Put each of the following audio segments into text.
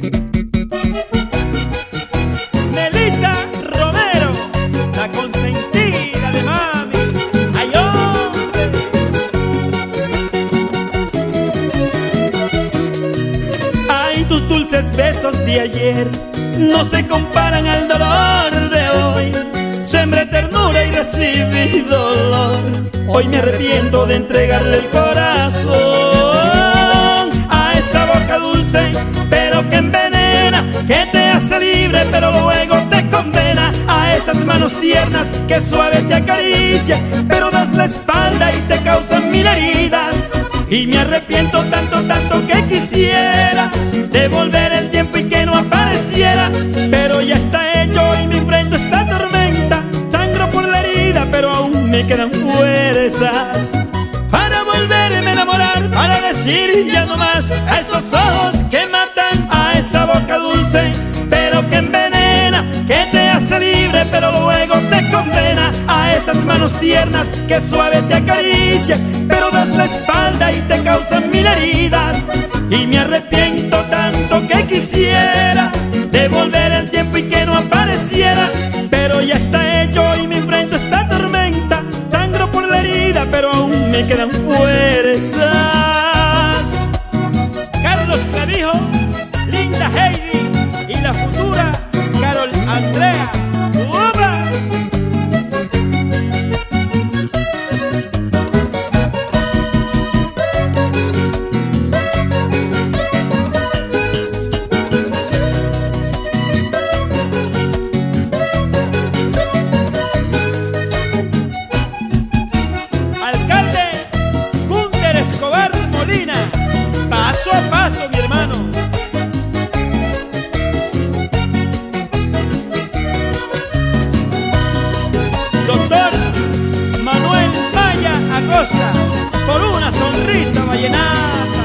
Melissa Romero, la consentida de mami. ¡Ay, hombre! Ay, tus dulces besos de ayer no se comparan al dolor de hoy. Sembré ternura y recibí dolor. Hoy me arrepiento de entregarle el corazón a esa boca dulce, pero que envenena, que te hace libre, pero luego te condena. A esas manos tiernas que suave te acaricia, pero das la espalda y te causan mil heridas. Y me arrepiento tanto, tanto que quisiera devolver el tiempo y que no apareciera, pero ya está hecho y me enfrento a esta tormenta. Sangro por la herida, pero aún me quedan fuerzas para volverme a enamorar, para decir ya no más a esos ojos que matan, a esa boca dulce, pero que envenena, que te hace libre, pero luego te condena. A esas manos tiernas que suave te acaricia, pero das la espalda y te causan mil heridas. Y me arrepiento tanto que quisiera devolver el tiempo y que no apareciera, pero ya está hecho y me enfrento a esta tormenta. Sangro por la herida, pero aún me quedan fuerzas. Carlos Clavijo, Linda Heidi y la futura Carol Andrea. ¡Upa! Paso a paso, mi hermano. Doctor Manuel Maya Acosta, por una sonrisa vallenata.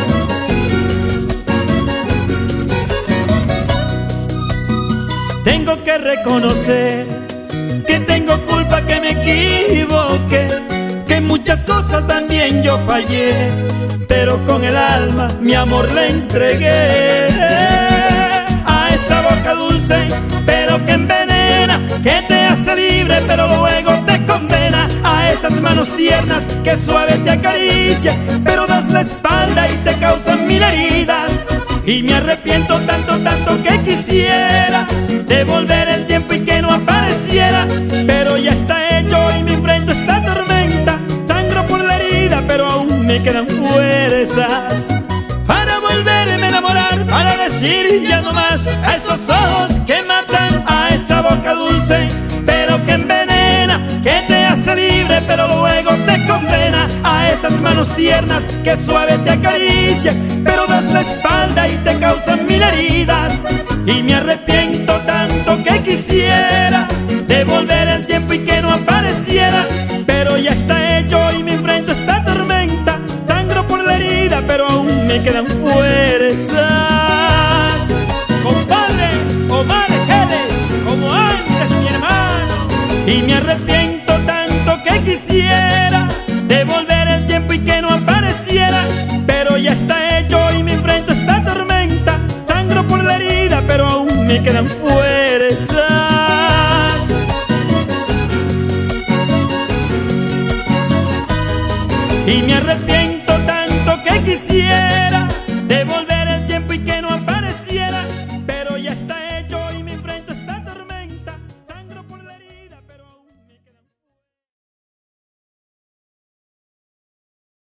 Tengo que reconocer que tengo culpa, que me equivoqué, que muchas cosas también yo fallé, pero con el alma mi amor le entregué. A esa boca dulce, pero que envenena, que te hace libre, pero luego te condena. A esas manos tiernas que suave te acaricia, pero das la espalda y te causan mil heridas. Y me arrepiento tanto, tanto que quisiera devolver el tiempo y que no apareciera, pero ya está hecho y me enfrento a esta tormenta. Sangro por la herida, pero aún me quedan fuerzas para volverme a enamorar, para decir ya no más a esos ojos que matan, a esa boca dulce, pero que envenena, que te hace libre, pero luego te condena. A esas manos tiernas que suave te acaricia, pero das la espalda y te causan mil heridas. Y me arrepiento tanto que quisiera devolver el tiempo y que no apareciera, pero ya está hecho y me enfrento a esta tormenta. Sangro por la herida, pero aún me quedan fuerzas. Compadre Omar Geles, como antes, mi hermano. Y me arrepiento tanto que quisiera devolver el tiempo y que no apareciera, pero ya está hecho y me enfrento a esta tormenta. Sangro por la herida, pero aún me quedan fuerzas. Y me arrepiento tanto que quisiera